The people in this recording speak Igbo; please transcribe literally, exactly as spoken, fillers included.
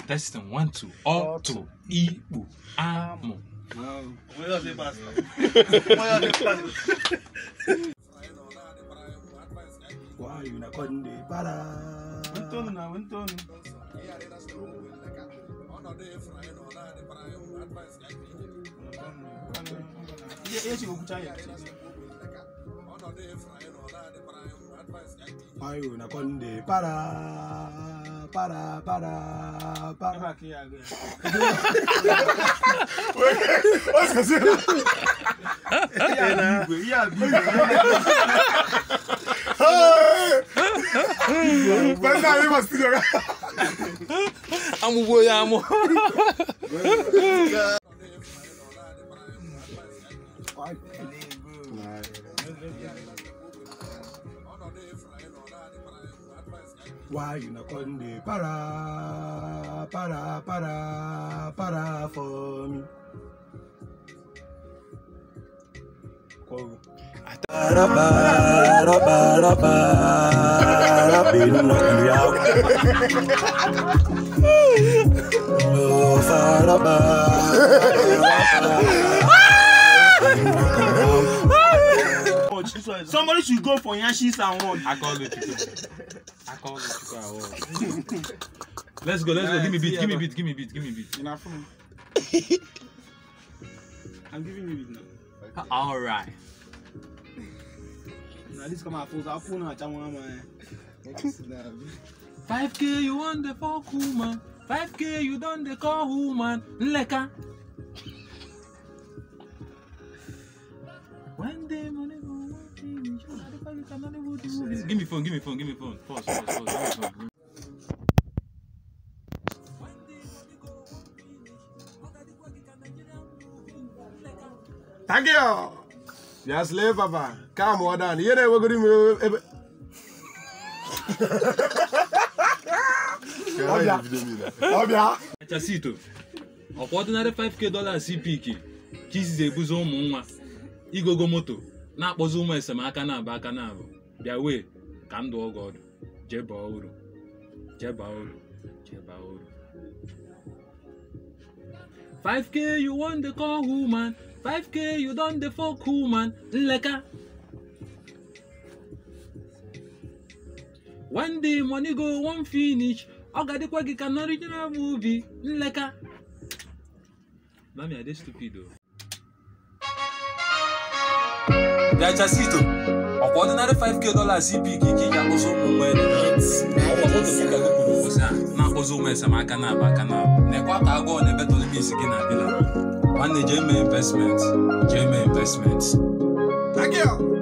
Testing one, two. Auto. Ibu. Amo. Why you not calling the para? Wentonu na wentonu. Yes, you go kuchaya. Why you not calling the para? Para para para. Eba ki again. What's this? Yeah, big. Yeah, big. But now you must go. I'm boy, I'm. Why you not calling the para para para para for me? Call. Para para para para been knocking me out. No para para. Somebody should go for Yashis and one. I call it. I call it. Let's go, let's go. Give me beat, give me beat, give me beat, give me beat. Enough for me. I'm giving you beat now. All right. Now this come out full. I'll pull out man. five K you want the fuck woman. five K you done the call woman. Leka. When the money go finish, you cannot do this. Give me phone, give me phone, give me phone. Pause, pause, pause. Give me phone. Thank you. Yes, slave papa. Come on down. You know we're going to Obia. Chasito. Of ordinary five K dollar C P K. Kiss the buzo mwa. Igogo moto. Na akpozo umu esemaka na aba aka na abụ. Bịa wee ka ndụ ọgọ ọdụ. Jeba uru. Jeba uru. Jeba uru. five K you want the call woman. five K you done the fuck woman. Nleka. When the money go one finish, Ogadikwa gi can original movie. Nleka. Mami, are they stupid though? Yeah, Chasito. Of ordinary five K dollar C P K ki ya koso mo we ọkwa moto mi ka go kudu osa na koso mo ese maka na aba kana na kwa ka go na beto mi sike na bila one J M investment J M investment. Thank you.